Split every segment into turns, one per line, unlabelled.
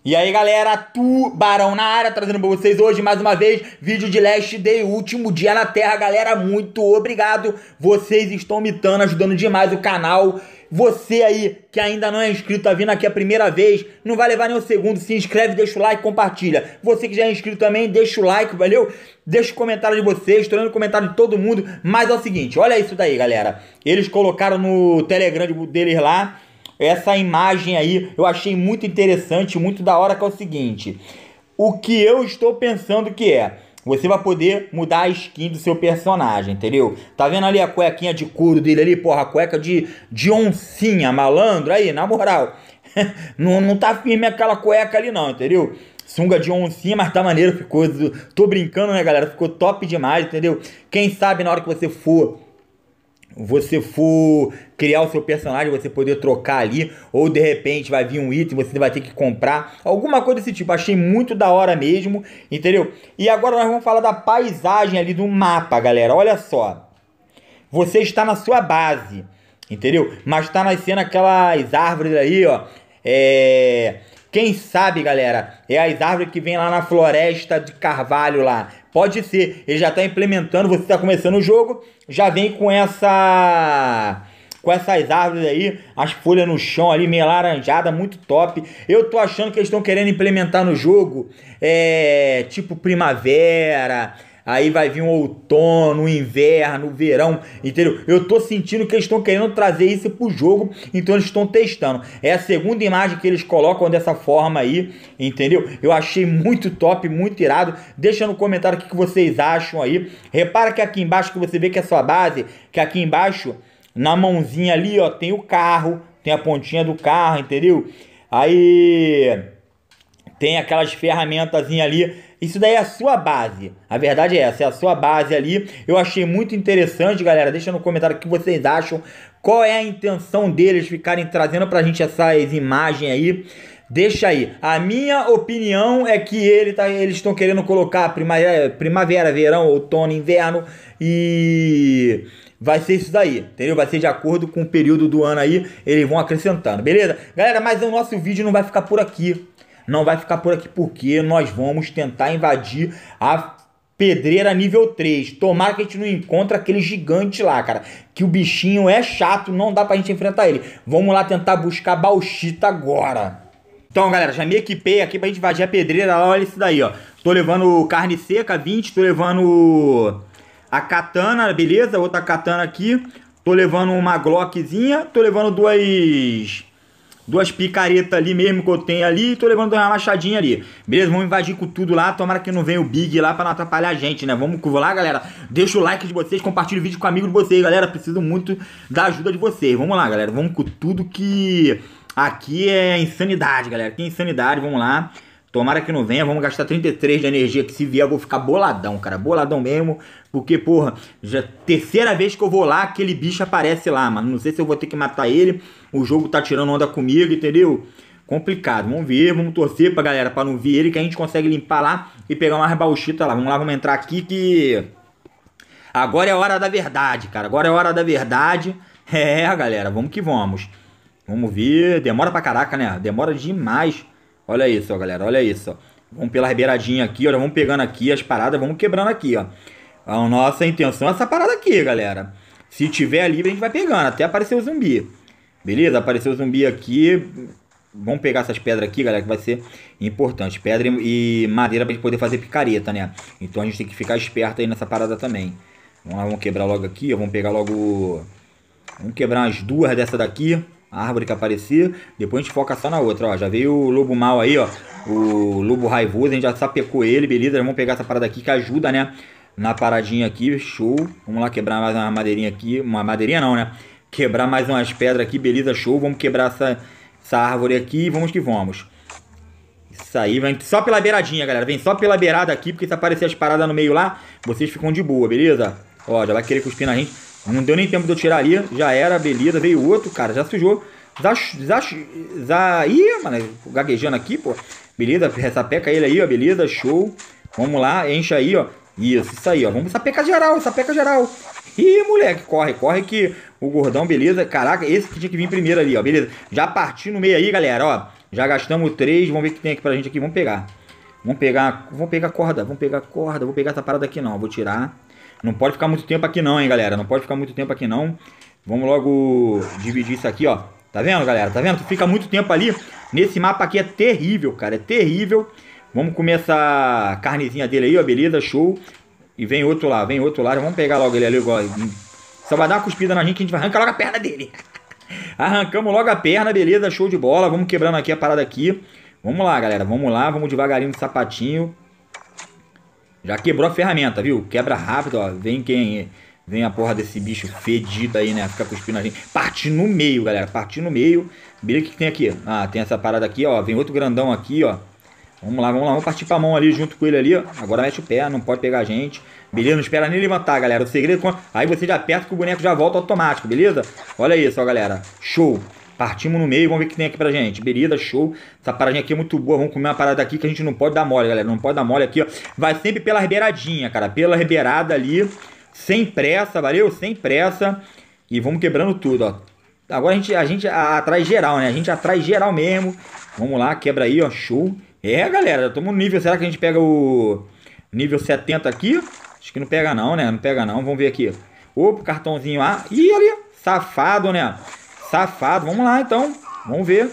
E aí galera, Tubarão na área, trazendo pra vocês hoje mais uma vez vídeo de Last Day, último dia na Terra. Galera, muito obrigado, vocês estão me ajudando demais o canal. Você aí que ainda não é inscrito, tá vindo aqui a primeira vez, não vai levar nem um segundo, se inscreve, deixa o like, compartilha. Você que já é inscrito também, deixa o like, valeu? Deixa o comentário de vocês, estou lendo o comentário de todo mundo. Mas é o seguinte, olha isso daí galera, eles colocaram no Telegram deles lá essa imagem aí, eu achei muito interessante, muito da hora, que é o seguinte: o que eu estou pensando que é, você vai poder mudar a skin do seu personagem, entendeu? Tá vendo ali a cuequinha de couro dele ali, porra, a cueca de oncinha, malandro, aí, na moral, não tá firme aquela cueca ali não, entendeu? Sunga de oncinha, mas tá maneiro, ficou, tô brincando né galera, ficou top demais, entendeu? Quem sabe na hora que você for criar o seu personagem, você poder trocar ali, ou de repente vai vir um item, você vai ter que comprar, alguma coisa desse tipo. Achei muito da hora mesmo, entendeu? E agora nós vamos falar da paisagem ali do mapa, galera. Olha só, você está na sua base, entendeu? Mas tá nascendo aquelas árvores aí, ó, quem sabe, galera, é as árvores que vem lá na floresta de carvalho lá. Pode ser, ele já está implementando, você está começando o jogo, já vem com essas árvores aí, as folhas no chão ali, meio laranjada, muito top. Eu tô achando que eles estão querendo implementar no jogo, tipo primavera, aí vai vir um outono, um inverno, um verão, entendeu? Eu tô sentindo que eles estão querendo trazer isso pro jogo, então eles estão testando. É a segunda imagem que eles colocam dessa forma aí, entendeu? Eu achei muito top, muito irado. Deixa no comentário o que vocês acham aí. Repara que aqui embaixo, que você vê que é a sua base, que aqui embaixo, na mãozinha ali, ó, tem o carro, tem a pontinha do carro, entendeu? Aí tem aquelas ferramentazinhas ali. Isso daí é a sua base. A verdade é essa, é a sua base ali. Eu achei muito interessante, galera. Deixa no comentário o que vocês acham. Qual é a intenção deles ficarem trazendo pra gente essas imagens aí. Deixa aí. A minha opinião é que eles estão querendo colocar primavera, verão, outono, inverno. E vai ser isso daí, entendeu? Vai ser de acordo com o período do ano aí. Eles vão acrescentando, beleza? Galera, mas o nosso vídeo não vai ficar por aqui. Não vai ficar por aqui porque nós vamos tentar invadir a pedreira nível 3. Tomara que a gente não encontre aquele gigante lá, cara. Que o bichinho é chato, não dá pra gente enfrentar ele. Vamos lá tentar buscar bauxita agora. Então, galera, já me equipei aqui pra gente invadir a pedreira. Olha isso daí, ó. Tô levando carne seca, 20. Tô levando a katana, beleza? Outra katana aqui. Tô levando uma glockzinha. Tô levando duas picaretas ali mesmo que eu tenho ali, e tô levando uma machadinha ali. Beleza, vamos invadir com tudo lá, tomara que não venha o Big lá pra não atrapalhar a gente, né? Vamos lá, galera, deixa o like de vocês, compartilha o vídeo com o amigo de vocês, galera, preciso muito da ajuda de vocês. Vamos lá, galera, vamos com tudo que aqui é insanidade, galera, aqui é insanidade, vamos lá. Tomara que não venha, vamos gastar 33 de energia, que se vier eu vou ficar boladão, cara, boladão mesmo. Porque, porra, já terceira vez que eu vou lá, aquele bicho aparece lá, mano. Não sei se eu vou ter que matar ele, o jogo tá tirando onda comigo, entendeu? Complicado, vamos ver, vamos torcer pra galera, pra não vir ele, que a gente consegue limpar lá e pegar uma bauxita lá. Vamos lá, vamos entrar aqui que agora é a hora da verdade, cara, agora é a hora da verdade. Galera, vamos que vamos. Vamos ver, demora pra caraca, né? Demora demais. Olha isso, ó, galera, olha isso, ó. Vamos pela beiradinha aqui, olha, vamos pegando aqui as paradas, vamos quebrando aqui, ó. A nossa intenção é essa parada aqui, galera. Se tiver livre, a gente vai pegando, até aparecer o zumbi. Beleza? Apareceu o zumbi aqui. Vamos pegar essas pedras aqui, galera, que vai ser importante. Pedra e madeira pra gente poder fazer picareta, né? Então a gente tem que ficar esperto aí nessa parada também. Vamos lá, vamos quebrar logo aqui, ó. Vamos pegar logo... Vamos quebrar umas duas dessa daqui. A árvore que aparecer, depois a gente foca só na outra, ó. Já veio o lobo mal aí, ó. O lobo raivoso, a gente já sapecou ele, beleza? Vamos pegar essa parada aqui que ajuda, né? Na paradinha aqui, show. Vamos lá quebrar mais uma madeirinha aqui. Uma madeirinha não, né? Quebrar mais umas pedras aqui, beleza, show. Vamos quebrar essa árvore aqui e vamos que vamos. Isso aí, vem só pela beiradinha, galera. Vem só pela beirada aqui, porque se aparecer as paradas no meio lá, vocês ficam de boa, beleza? Ó, já vai querer cuspir na gente. Não deu nem tempo de eu tirar ali, já era, beleza. Veio outro, cara, já sujou. Ih, mano, gaguejando aqui, pô. Beleza, sapeca ele aí, ó, beleza, show. Vamos lá, enche aí, ó. Isso aí, ó. Vamos sapeca geral, sapeca geral. Ih, moleque, corre que o gordão, beleza. Caraca, esse que tinha que vir primeiro ali, ó, beleza. Já parti no meio aí, galera, ó. Já gastamos 3. Vamos ver o que tem aqui pra gente aqui. Vamos pegar. Vamos pegar corda. Vamos pegar corda. Vou pegar essa parada aqui não. Vou tirar. Não pode ficar muito tempo aqui não, hein, galera. Não pode ficar muito tempo aqui não. Vamos logo dividir isso aqui, ó. Tá vendo, galera? Tá vendo? Fica muito tempo ali. Nesse mapa aqui é terrível, cara. É terrível. Vamos comer essa carnezinha dele aí, ó. Beleza, show. E vem outro lá, vem outro lá. Vamos pegar logo ele ali, igual. Só vai dar uma cuspida na gente que a gente vai arrancar logo a perna dele. Arrancamos logo a perna, beleza, show de bola. Vamos quebrando aqui a parada aqui. Vamos lá, galera, vamos lá, vamos devagarinho no sapatinho. Já quebrou a ferramenta, viu? Quebra rápido, ó. Vem a porra desse bicho fedido aí, né? Fica cuspindo a gente. Partir no meio, galera, partir no meio. Beleza, o que tem aqui? Ah, tem essa parada aqui, ó. Vem outro grandão aqui, ó. Vamos lá, vamos partir pra mão ali junto com ele ali, ó. Agora mete o pé, não pode pegar a gente. Beleza, não espera nem levantar, galera. O segredo é aí você já aperta que o boneco já volta automático, beleza? Olha isso, ó, galera. Show. Partimos no meio, vamos ver o que tem aqui pra gente. Beleza, show. Essa paradinha aqui é muito boa. Vamos comer uma parada aqui que a gente não pode dar mole, galera. Não pode dar mole aqui, ó. Vai sempre pela beiradinha, cara. Pela beirada ali. Sem pressa, valeu? Sem pressa. E vamos quebrando tudo, ó. Agora a gente atrai geral, né? A gente atrai geral mesmo. Vamos lá, quebra aí, ó. Show. É, galera, já estamos no nível. Será que a gente pega o nível 70 aqui? Acho que não pega não, né? Não pega não. Vamos ver aqui. Opa, cartãozinho A. Ih, ali. Safado, né? Safado. Vamos lá, então. Vamos ver.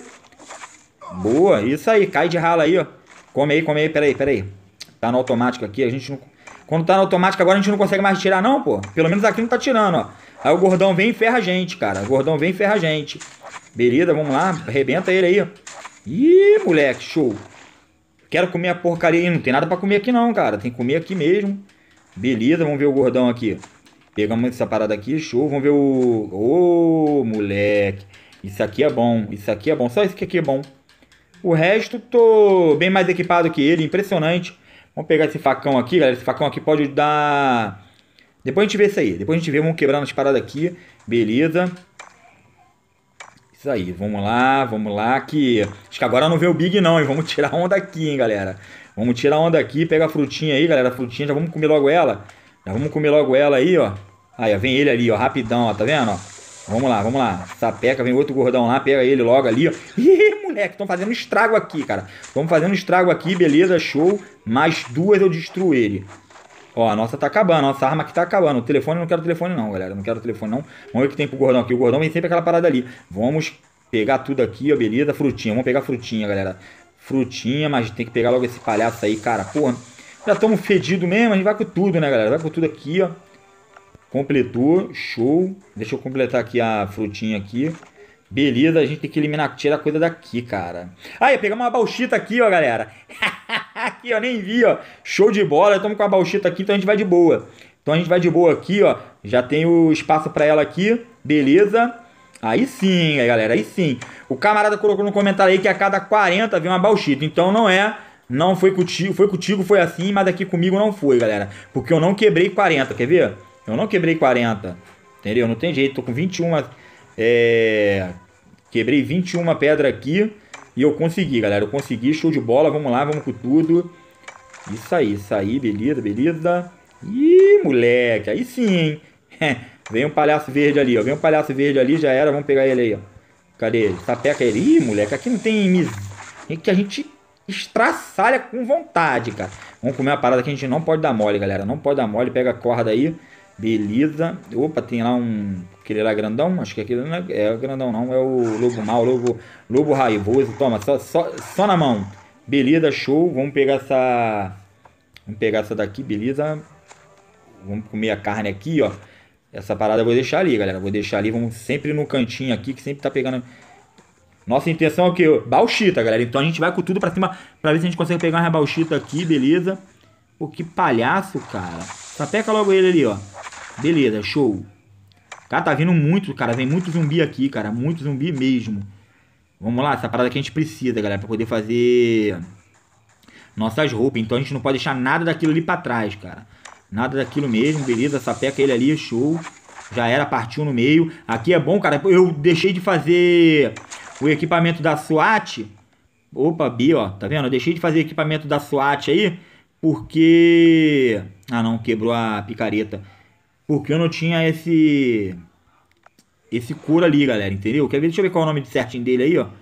Boa. Isso aí. Cai de rala aí, ó. Come aí. Pera aí. Tá no automático aqui. A gente não... Quando tá no automático agora a gente não consegue mais tirar não, pô. Pelo menos aqui não tá tirando, ó. Aí o gordão vem e ferra a gente, cara. O gordão vem e ferra a gente. Beleza, vamos lá. Arrebenta ele aí, ó. Ih, moleque. Show. Quero comer a porcaria aí. Não tem nada pra comer aqui não, cara. Tem que comer aqui mesmo. Beleza, vamos ver o gordão aqui. Pegamos essa parada aqui, show. Vamos ver o... Ô, moleque. Isso aqui é bom. Só isso aqui é bom. O resto, tô bem mais equipado que ele. Impressionante. Vamos pegar esse facão aqui, galera. Esse facão aqui pode dar... Depois a gente vê isso aí. Depois a gente vê. Vamos quebrando as paradas aqui. Beleza. Isso aí. Vamos lá. Que... Acho que agora não vê o Big não, hein. Vamos tirar onda aqui, hein, galera. Vamos tirar onda aqui. Pega a frutinha aí, galera. A frutinha, já vamos comer logo ela. Aí, ó. Aí, ó. Vem ele ali, ó. Rapidão, ó. Tá vendo, ó? Vamos lá. Sapeca. Vem outro gordão lá. Pega ele logo ali, ó. Ih, moleque. Estão fazendo estrago aqui, cara. Beleza, show. Mais duas eu destruo ele. Ó, a nossa tá acabando. Nossa arma aqui tá acabando. O telefone, eu não quero telefone não, galera. Não quero telefone não. Vamos ver o que tem pro gordão aqui. O gordão vem sempre aquela parada ali. Vamos pegar tudo aqui, ó. Beleza. Frutinha. Vamos pegar frutinha, galera. Frutinha, mas tem que pegar logo esse palhaço aí, cara. Porra, já estamos fedidos mesmo. A gente vai com tudo, né, galera? Vai com tudo aqui, ó. Completou, show. Deixa eu completar aqui a frutinha aqui. Beleza, a gente tem que eliminar, tirar a coisa daqui, cara. Aí, pegamos uma bauxita aqui, ó, galera. Aqui, ó, nem vi, ó. Show de bola, estamos com a bauxita aqui, então a gente vai de boa. Aqui, ó. Já tem o espaço pra ela aqui. Beleza. Aí sim, galera, aí sim. O camarada colocou no comentário aí que a cada 40 vem uma bauxita. Então não foi contigo, foi assim, mas aqui comigo não foi, galera. Porque eu não quebrei 40, quer ver? Eu não quebrei 40, entendeu? Não tem jeito, tô com 21, quebrei 21 pedras aqui e eu consegui, galera. Eu consegui, show de bola, vamos lá, vamos com tudo. Isso aí, beleza. Ih, moleque, aí sim, hein? Vem um palhaço verde ali, ó. Já era. Vamos pegar ele aí, ó. Cadê ele? Sapeca ele. Ih, moleque, aqui não tem que a gente estraçalha com vontade, cara. Vamos comer uma parada que a gente não pode dar mole, galera. Não pode dar mole. Pega a corda aí. Beleza. Opa, tem lá aquele lá grandão. Acho que aquele não é grandão, não. É o lobo mau, lobo raivoso. Toma, só na mão. Beleza, show. Vamos pegar essa daqui, beleza. Vamos comer a carne aqui, ó. Essa parada eu vou deixar ali, galera. Vamos sempre no cantinho aqui, que sempre tá pegando. Nossa intenção é o quê? Bauxita, galera. Então a gente vai com tudo pra cima pra ver se a gente consegue pegar uma bauxita aqui, beleza. Pô, que palhaço, cara. Sapeca logo ele ali, ó. Beleza, show. Cara, tá vindo muito, cara. Vem muito zumbi aqui, cara. Muito zumbi mesmo. Vamos lá, essa parada que a gente precisa, galera, pra poder fazer nossas roupas. Então a gente não pode deixar nada daquilo ali pra trás, cara. Nada daquilo mesmo, beleza, sapeca ele ali, show. Já era, partiu no meio. Aqui é bom, cara, eu deixei de fazer o equipamento da SWAT. Opa, B, ó, tá vendo? Eu deixei de fazer o equipamento da SWAT aí, porque... Ah, não, quebrou a picareta. Porque eu não tinha esse couro ali, galera, entendeu? Quer ver? Deixa eu ver qual é o nome certinho dele aí, ó.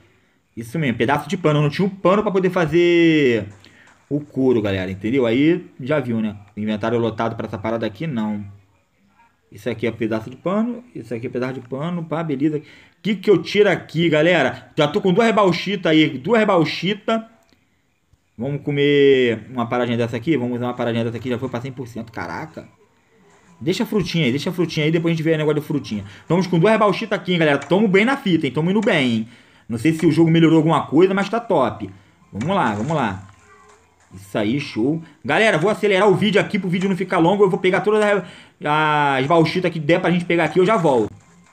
Isso mesmo, pedaço de pano. Eu não tinha um pano pra poder fazer o couro, galera, entendeu? Aí já viu, né? Inventário lotado pra essa parada aqui, não. Isso aqui é pedaço de pano, isso aqui é pedaço de pano, pá, beleza. O que que eu tiro aqui, galera? Já tô com duas rebauchitas aí, duas rebauchitas. Vamos comer uma paradinha dessa aqui? Vamos usar uma paradinha dessa aqui, já foi pra 100%, caraca. Deixa a frutinha aí, depois a gente vê o negócio de frutinha. Vamos com duas rebauchitas aqui, hein, galera. Tamo bem na fita, hein? Tamo indo bem, hein? Não sei se o jogo melhorou alguma coisa, mas tá top. Vamos lá, vamos lá. Isso aí, show. Galera, vou acelerar o vídeo aqui pro vídeo não ficar longo. Eu vou pegar todas as bauchitas que der pra gente pegar aqui. Eu já volto.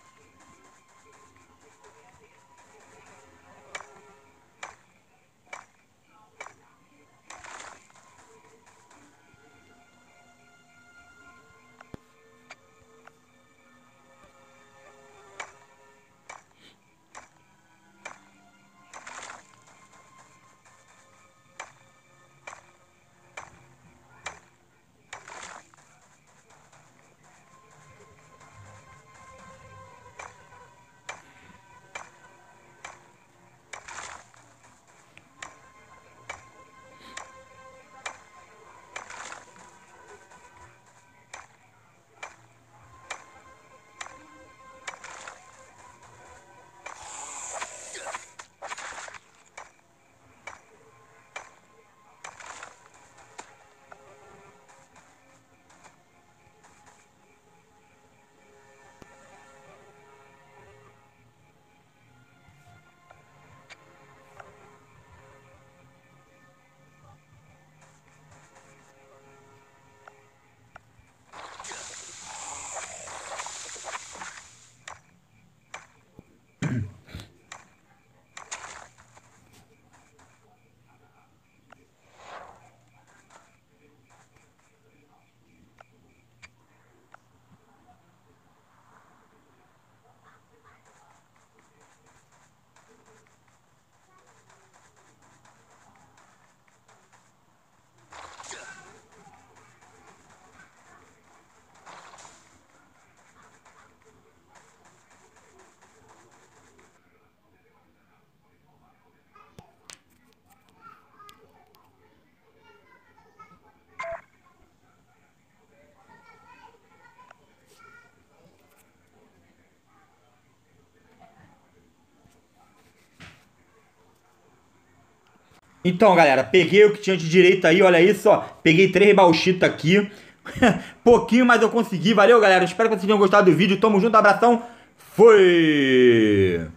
Então, galera, peguei o que tinha de direito aí, olha isso, ó. Peguei três bauchitas aqui. Pouquinho, mas eu consegui. Valeu, galera. Espero que vocês tenham gostado do vídeo. Tamo junto, abração. Foi!